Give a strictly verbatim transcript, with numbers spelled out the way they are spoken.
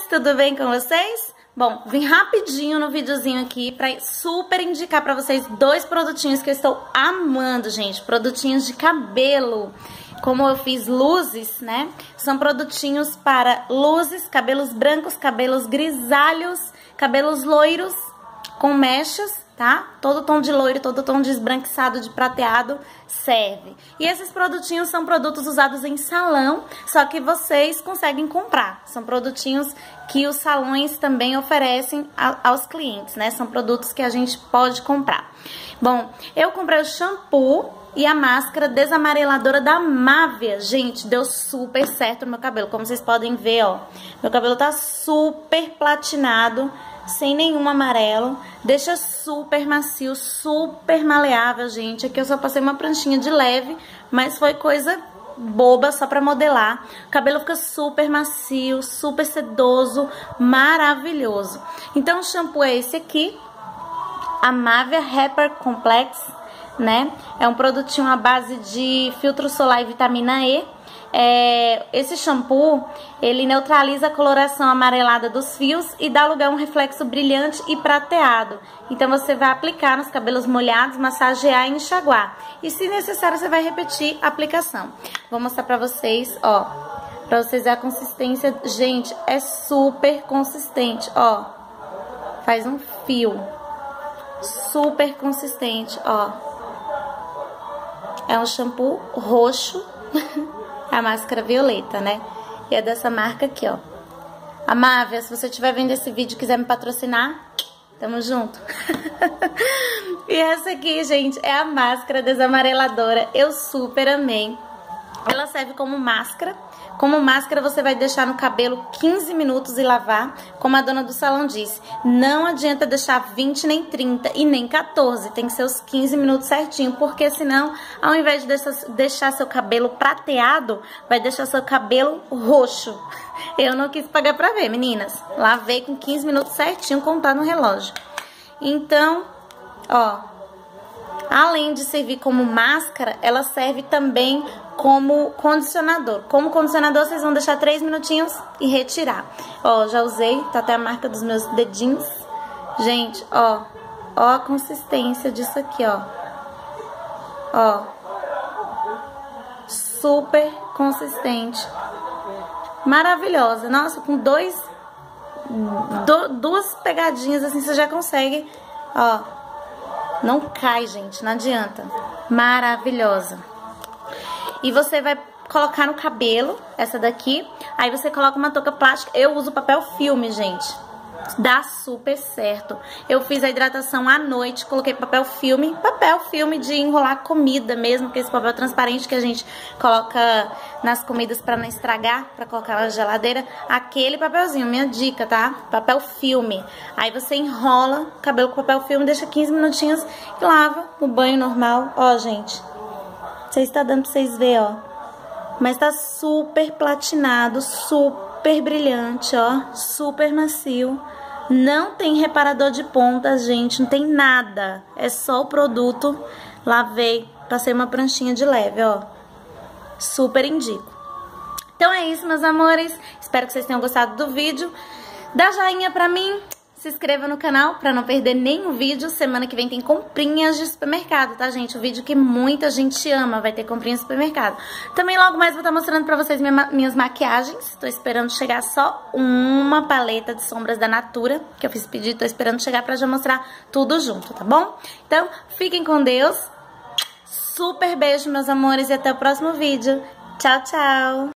tudo bem com vocês? Bom, vim rapidinho no videozinho aqui pra super indicar pra vocês dois produtinhos que eu estou amando, gente. Produtinhos de cabelo. Como eu fiz luzes, né? São produtinhos para luzes, cabelos brancos, cabelos grisalhos, cabelos loiros com mechas, tá? Todo tom de loiro, todo tom de esbranquiçado, de prateado serve. E esses produtinhos são produtos usados em salão, só que vocês conseguem comprar. São produtinhos que os salões também oferecem a, aos clientes, né? São produtos que a gente pode comprar. Bom, eu comprei o shampoo e a máscara desamareladora da Mavia. Gente, deu super certo no meu cabelo. Como vocês podem ver, ó, meu cabelo tá super platinado, sem nenhum amarelo, deixa super macio, super maleável, gente. Aqui eu só passei uma pranchinha de leve, mas foi coisa boba só pra modelar. O cabelo fica super macio, super sedoso, maravilhoso. Então o shampoo é esse aqui, a Mavia Repair Complex, né? É um produtinho à base de filtro solar e vitamina E. É, esse shampoo, ele neutraliza a coloração amarelada dos fios e dá lugar a um reflexo brilhante e prateado. Então você vai aplicar nos cabelos molhados, massagear e enxaguar. E se necessário você vai repetir a aplicação. Vou mostrar pra vocês, ó, pra vocês verem a consistência. Gente, é super consistente, ó. Faz um fio super consistente, ó. É um shampoo roxo. A máscara violeta, né? E é dessa marca aqui, ó. A Mavia, se você estiver vendo esse vídeo e quiser me patrocinar, tamo junto. E essa aqui, gente, é a máscara desamareladora. Eu super amei. Ela serve como máscara. Como máscara você vai deixar no cabelo quinze minutos e lavar. Como a dona do salão disse, não adianta deixar vinte, nem trinta e nem quatorze. Tem que ser os quinze minutos certinho, porque senão, ao invés de deixar seu cabelo prateado, vai deixar seu cabelo roxo. Eu não quis pagar pra ver, meninas. Lavei com quinze minutos certinho, contar no relógio. Então, ó, além de servir como máscara, ela serve também como condicionador. Como condicionador, vocês vão deixar três minutinhos e retirar. Ó, já usei, tá até a marca dos meus dedinhos. Gente, ó, ó a consistência disso aqui, ó. Ó, super consistente. Maravilhosa. Nossa, com dois, do, duas pegadinhas assim, você já consegue, ó. Não cai, gente, não adianta. Maravilhosa. E você vai colocar no cabelo, essa daqui. Aí você coloca uma touca plástica. Eu uso papel filme, gente. Dá super certo. Eu fiz a hidratação à noite, coloquei papel filme. Papel filme de enrolar comida mesmo, que é esse papel transparente que a gente coloca nas comidas pra não estragar, pra colocar na geladeira. Aquele papelzinho, minha dica, tá? Papel filme. Aí você enrola o cabelo com papel filme, deixa quinze minutinhos e lava no banho normal. Ó, gente, vocês está dando pra vocês verem, ó. Mas tá super platinado, super brilhante, ó. Super macio. Não tem reparador de pontas, gente. Não tem nada. É só o produto. Lavei, passei uma pranchinha de leve, ó. Super indico. Então é isso, meus amores. Espero que vocês tenham gostado do vídeo. Dá joinha pra mim. Se inscreva no canal pra não perder nenhum vídeo. Semana que vem tem comprinhas de supermercado, tá, gente? O vídeo que muita gente ama, vai ter comprinhas de supermercado. Também logo mais vou estar mostrando pra vocês minha, minhas maquiagens. Tô esperando chegar só uma paleta de sombras da Natura, que eu fiz pedido, tô esperando chegar pra já mostrar tudo junto, tá bom? Então, fiquem com Deus. Super beijo, meus amores, e até o próximo vídeo. Tchau, tchau!